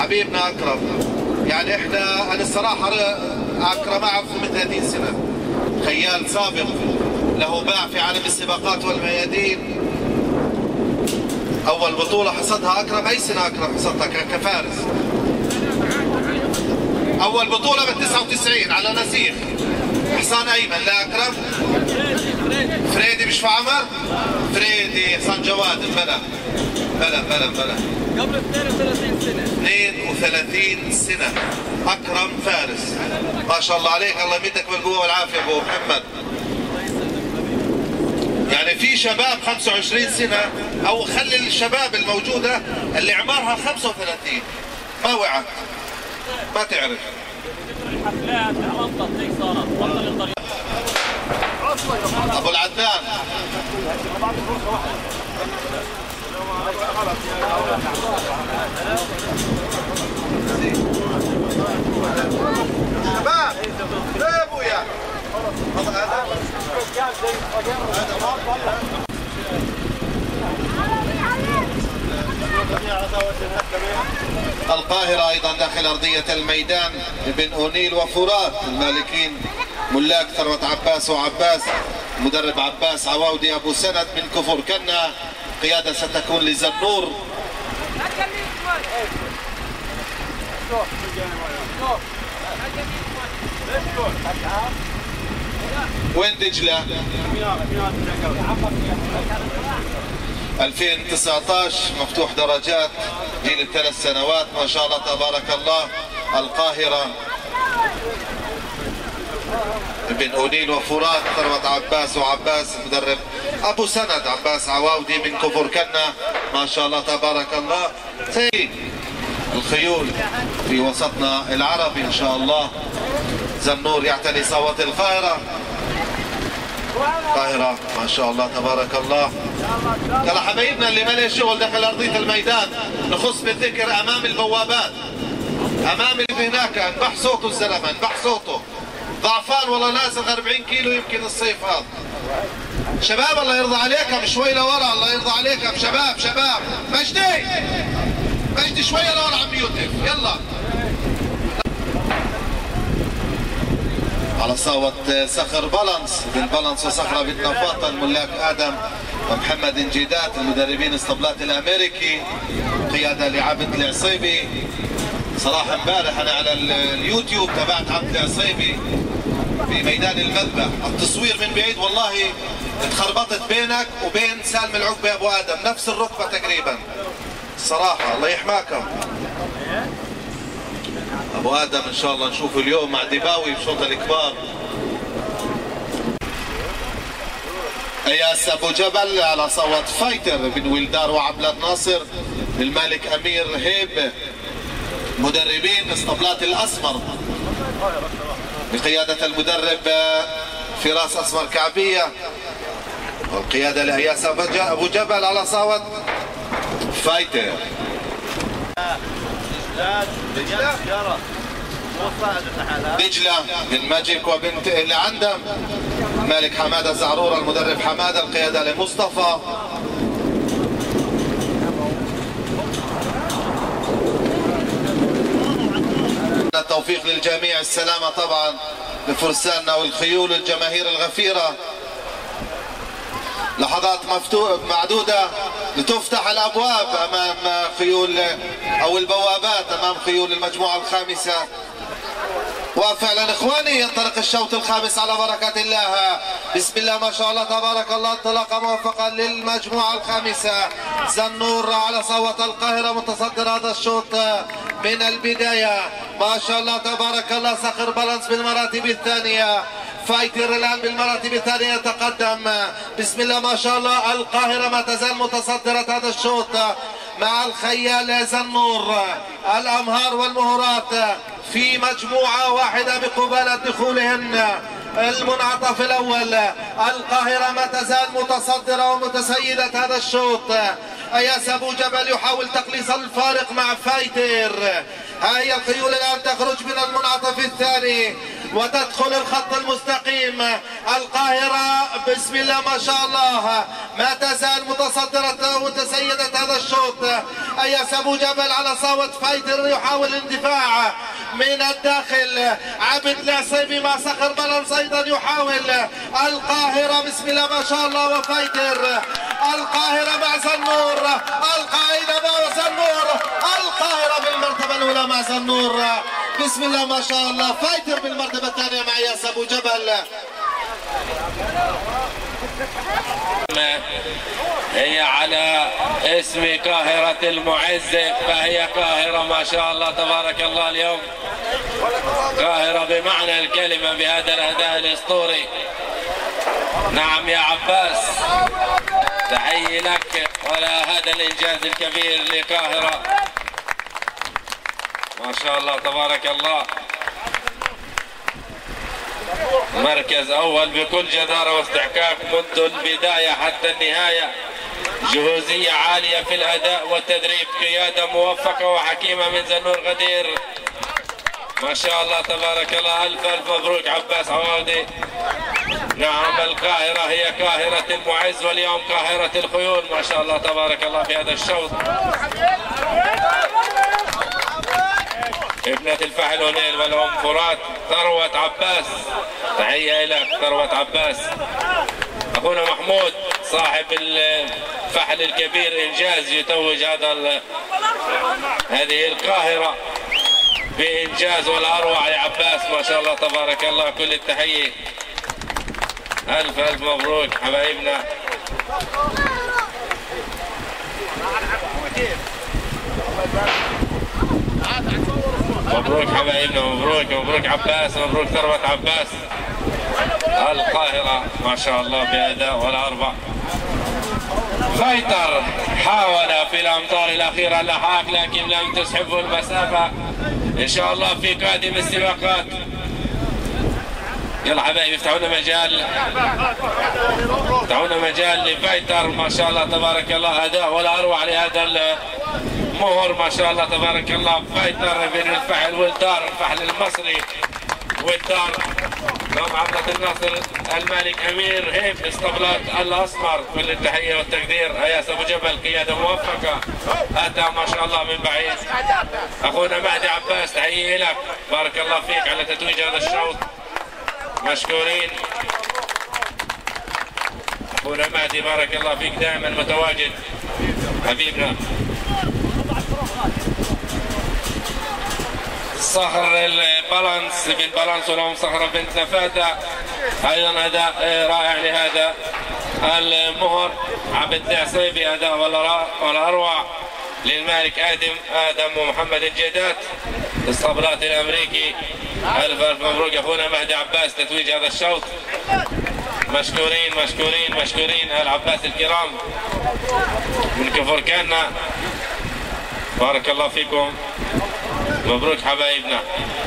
حبيبنا اكرم. يعني انا الصراحه اكرم اعرفه من 30 سنه، خيال سابق له باع في عالم السباقات والميادين. اول بطوله حصدها اكرم، اي سنه اكرم حصدها كفارس؟ اول بطوله بال 99 على نسيخ حصان ايمن لاكرم. فريدي مش في عمر؟ فريدي حصان جواد. بلا قبل 32 سنه. 32 سنه اكرم فارس، ما شاء الله عليك، الله يمدك بالقوه والعافيه ابو محمد. يعني في شباب 25 سنه، او خلي الشباب الموجوده اللي عمرها 35 ما وعت، ما تعرف. الحفلات عرضت زي صارت بطل الطريق. ابو العدنان شباب يا ابويا القاهرة أيضا داخل أرضية الميدان بن أونيل وفرات، المالكين ملاك ثروة عباس وعباس، مدرب عباس عواودي أبو سند من كفر كنا. قيادة ستكون لزنور. وين دجلة؟ 2019 مفتوح درجات جيل الثلاث سنوات، ما شاء الله تبارك الله. القاهرة بن أونيل وفرات ثروة عباس وعباس، مدرب أبو سند عباس عواودي من كفر كنا، ما شاء الله تبارك الله. الخيول في وسطنا العربي إن شاء الله. زنور يعتلي صوت القاهرة. القاهرة ما شاء الله تبارك الله. ترى حبايبنا اللي ما له شغل داخل أرضية الميدان نخص بالذكر أمام البوابات، أمام اللي هناك، انبح صوته الزلمة، انبح صوته. ضعفان والله، نازل 40 كيلو يمكن الصيف هذا. شباب الله يرضى عليكم شوي لورا، الله يرضى عليكم شباب. مجدي شوي لورا عم يوسف، يلا. على صوت صخر بالانس، بالبالانس وصخرة بالنفاطة، الملاك آدم ومحمد انجيدات، المدربين اسطبلات الأمريكي، قيادة لعبد العصيبي. صراحة امبارح أنا على اليوتيوب تابعت عبد العصيبي في ميدان المذبح، التصوير من بعيد والله اتخربطت بينك وبين سالم العقبة يا أبو آدم، نفس الركبة تقريبا. صراحة الله يحماكم أبو آدم. إن شاء الله نشوفه اليوم مع ديباوي بشوط الكبار. اياس ابو جبل على صوت فايتر بن ولدار وعبلات ناصر، المالك امير هيب، مدربين اسطبلات الاسمر بقياده المدرب فراس اسمر كعبيه، والقياده لاياس ابو جبل على صوت فايتر. دجلة بن ماجيك وبنت اللي عندهم، المالك حماده زعرورة، المدرب حماده، القياده لمصطفى. التوفيق للجميع، السلامه طبعا لفرساننا والخيول والجماهير الغفيره. لحظات معدودة لتفتح الأبواب أمام خيول أو البوابات أمام خيول المجموعة الخامسة. وفعلا إخواني ينطلق الشوط الخامس على بركة الله. بسم الله ما شاء الله تبارك الله، انطلاقة موفقة للمجموعة الخامسة. زنور على صوت القاهرة متصدر هذا الشوط من البداية، ما شاء الله تبارك الله. صخر بالانس بالمراتب الثانية، فايتر الآن بالمراتب الثانية يتقدم. بسم الله ما شاء الله. القاهرة ما تزال متصدرة هذا الشوط مع الخيال زنور. الأمهار والمهورات في مجموعة واحدة بقبالة دخولهن المنعطف الأول. القاهرة ما تزال متصدرة ومتسيدة هذا الشوط. اياس ابو جبل يحاول تقليص الفارق مع فايتر. هاي الخيول الان تخرج من المنعطف الثاني. وتدخل الخط المستقيم. القاهرة بسم الله ما شاء الله ما تزال متصدرة وتسيدة هذا الشوط. اياس ابو جبل على صوت فايتر يحاول الاندفاع من الداخل. عبد العصيبي مع صخر بلنس ايضا يحاول. القاهرة بسم الله ما شاء الله وفايتر. القاهرة مع زنور. القاعدة مع زنور. القاهرة بالمرتبة الاولى مع زنور بسم الله ما شاء الله. فايتر بالمرتبة الثانية مع اياس ابو جبل. هي على اسم قاهرة المعز، فهي قاهرة ما شاء الله تبارك الله اليوم، قاهرة بمعنى الكلمة بهذا الأداء الأسطوري. نعم يا عباس، تحيي لك على هذا الإنجاز الكبير لقاهرة ما شاء الله تبارك الله. مركز أول بكل جدارة واستحقاق منذ البداية حتى النهاية. جهوزية عالية في الأداء والتدريب، قيادة موفقة وحكيمة من زنور غدير ما شاء الله تبارك الله. ألف ألف مبروك عباس عوادي. نعم القاهرة هي قاهرة المعز، واليوم قاهرة الخيول ما شاء الله تبارك الله في هذا الشوط. ابنة الفحل هنيل والأم فرات ثروة عباس، تحية لك ثروة عباس. أخونا محمود صاحب الفحل الكبير إنجاز يتوج هذه القاهرة بإنجاز والأروع يا عباس ما شاء الله تبارك الله. كل التحية، ألف ألف مبروك حبايبنا. مبروك حبايبنا، مبروك مبروك عباس، مبروك ثروة عباس. القاهرة ما شاء الله بأداء والأربع. فايتر حاول في الأمتار الأخيرة اللحاق لكن لم تسحبه المسافة. إن شاء الله في قادم السباقات. يلا حبايبي افتحوا لنا مجال، افتحوا لنا مجال لفايتر ما شاء الله تبارك الله. أداء والأروع لهذا المهر ما شاء الله تبارك الله. فايتر بين الفحل والدار، الفحل المصري والدار. نعم عبد الناصر الملك امير هيب اسطبلات الاسمر، كل التحيه والتقدير. اياس ابو جبل قياده موفقه، اتى ما شاء الله من بعيد. اخونا مهدي عباس تحيه لك، بارك الله فيك على تتويج هذا الشوط، مشكورين. اخونا مهدي بارك الله فيك دائما متواجد حبيبنا. صخر البالانس بن بالانس ولهم صخرة بنت نفادة، ايضا اداء رائع لهذا المهر. عبد العصيبي اداء والاروع للمالك ادم ومحمد الجيدات الصبلات الامريكي. الف الف مبروك اخونا مهدي عباس تتويج هذا الشوط، مشكورين مشكورين مشكورين العباس الكرام من كفر كانا، بارك الله فيكم، مبروك حبايبنا.